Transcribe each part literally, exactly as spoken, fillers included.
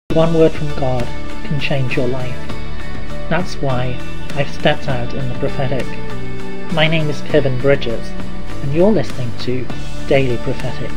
One word from God can change your life. That's why I've stepped out in the prophetic. My name is Kevin Bridges, and you're listening to Daily Prophetic.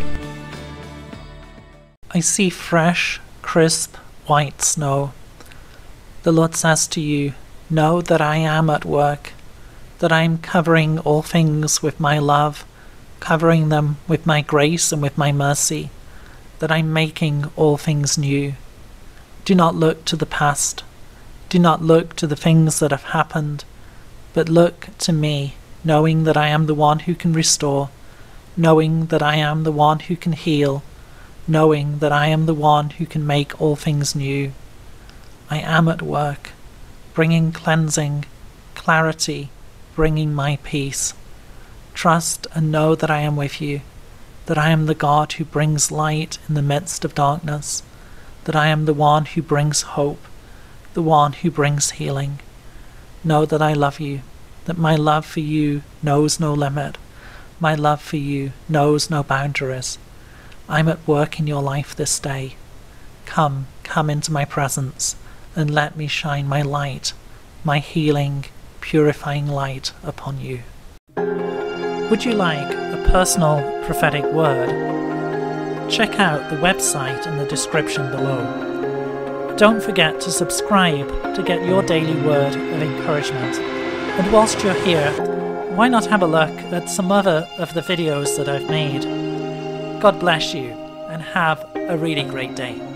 I see fresh, crisp, white snow. The Lord says to you, know that I am at work, that I am covering all things with my love, covering them with my grace and with my mercy, that I'm making all things new. Do not look to the past. Do not look to the things that have happened, but look to me, knowing that I am the one who can restore, knowing that I am the one who can heal, knowing that I am the one who can make all things new. I am at work, bringing cleansing, clarity, bringing my peace. Trust and know that I am with you, that I am the God who brings light in the midst of darkness, that I am the one who brings hope, the one who brings healing. Know that I love you, that my love for you knows no limit, my love for you knows no boundaries. I'm at work in your life this day. Come, come into my presence, and let me shine my light, my healing, purifying light upon you. Would you like a personal prophetic word? Check out the website in the description below. Don't forget to subscribe to get your daily word of encouragement. And whilst you're here, why not have a look at some other of the videos that I've made? God bless you, and have a really great day.